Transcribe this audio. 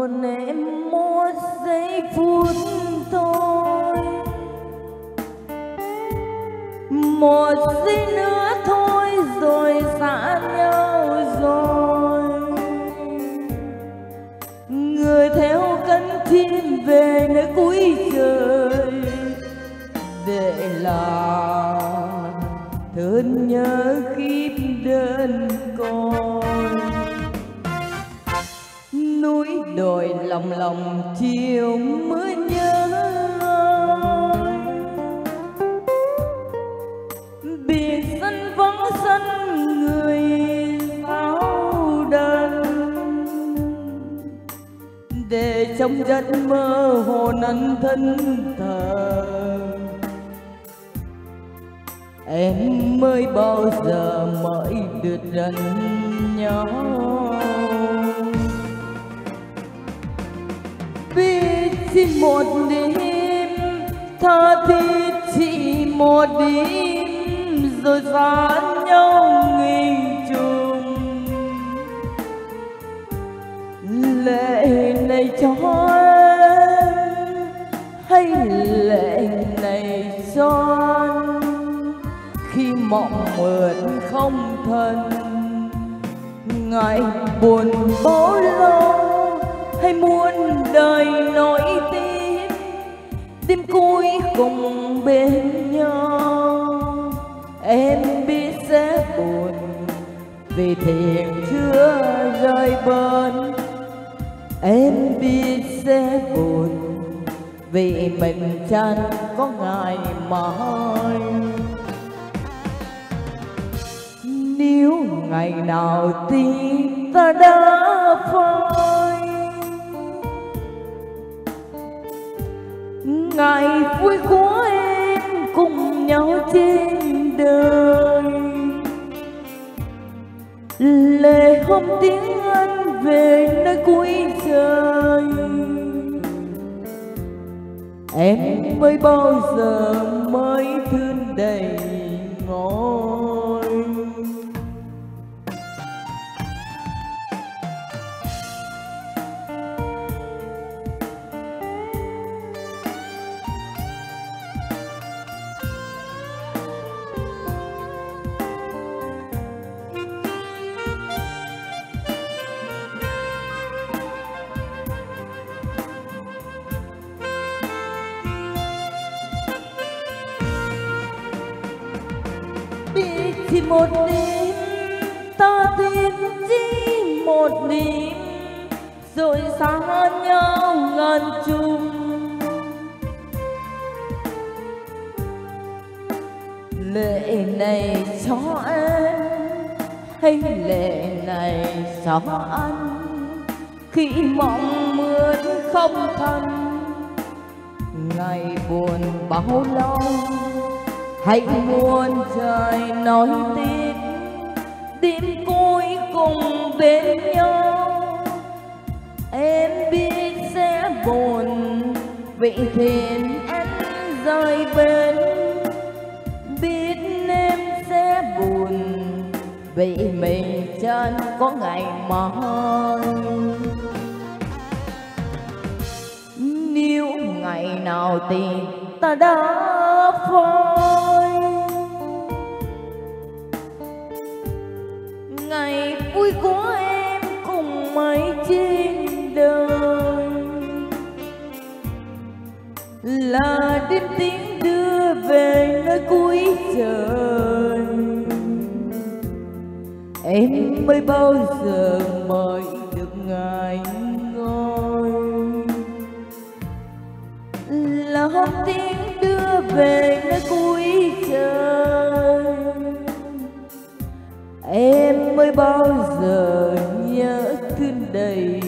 còn em một giây phút thôi, một giây nữa thôi rồi xa nhau rồi. Người theo cánh chim về nơi cuối trời, để lại thương nhớ kiếp đơn côi. Núi đồi lòng lòng chiều mưa nhớ, biển sân vắng sân người sao đần. Để trong giấc mơ hồ nắn thân thờ, em mới bao giờ mới được gần nhau. Vì chỉ một đêm, tha thiết chỉ một đêm, rồi xa nhau nghìn trùng. Lệ này cho em hay lệ này cho anh, khi mộng mượn không thân. Ngày buồn bao lâu hay muôn đời nỗi tiếc, đêm cuối cùng bên nhau. Em biết sẽ buồn vì thiền chưa rời bến, em biết sẽ buồn vì mình chẳng có ngày mai. Nếu ngày nào tim ta đã phai, ngày vui của em cùng nhau trên đời. Lệ hôm tiếng anh về nơi cuối trời, em mới bao giờ mới thương đầy ngôi. Biết chỉ một đêm, ta tin chỉ một đêm, rồi xa nhau ngàn trùng. Lệ này cho em hay lệ này cho anh, khi mộng mượn không thân. Ngày buồn bao lâu hay muôn trời nói tiếc, đêm cuối cùng bên nhau. Em biết sẽ buồn vì thiền anh rời bên, biết em sẽ buồn vì mình chẳng có ngày mai. Nếu ngày nào tình ta đã phai, ngày vui của em cùng mây trên đời, là đêm tiếng đưa về nơi cuối trời. Em mới bao giờ mới được ngày ngồi, là hôm tiếng đưa về nơi cuối trời. Em mới bao giờ nhớ thương đầy